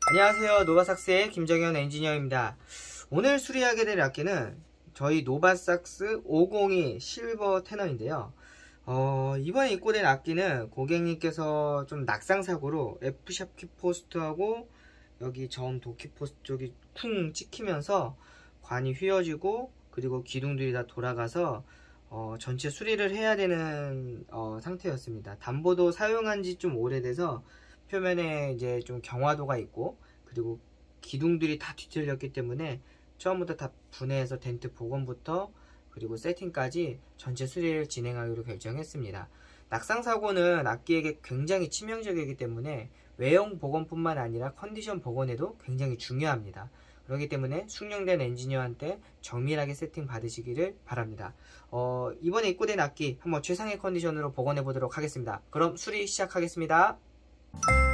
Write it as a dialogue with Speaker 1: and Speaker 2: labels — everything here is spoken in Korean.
Speaker 1: 안녕하세요. 노바삭스의 김정현 엔지니어입니다. 오늘 수리하게 될 악기는 저희 노바삭스 502 실버 테너인데요. 이번에 입고된 악기는 고객님께서 좀 낙상사고로 F샵 키포스트하고 여기 점 도키포스트 쪽이 쿵 찍히면서 관이 휘어지고 그리고 기둥들이 다 돌아가서 전체 수리를 해야 되는 상태였습니다. 담보도 사용한 지 좀 오래돼서 표면에 이제 좀 경화도가 있고 그리고 기둥들이 다 뒤틀렸기 때문에 처음부터 다 분해해서 덴트 복원부터 그리고 세팅까지 전체 수리를 진행하기로 결정했습니다. 낙상사고는 악기에게 굉장히 치명적이기 때문에 외형 복원뿐만 아니라 컨디션 복원에도 굉장히 중요합니다. 그렇기 때문에 숙련된 엔지니어한테 정밀하게 세팅 받으시기를 바랍니다. 이번에 입고된 악기 한번 최상의 컨디션으로 복원해 보도록 하겠습니다. 그럼 수리 시작하겠습니다.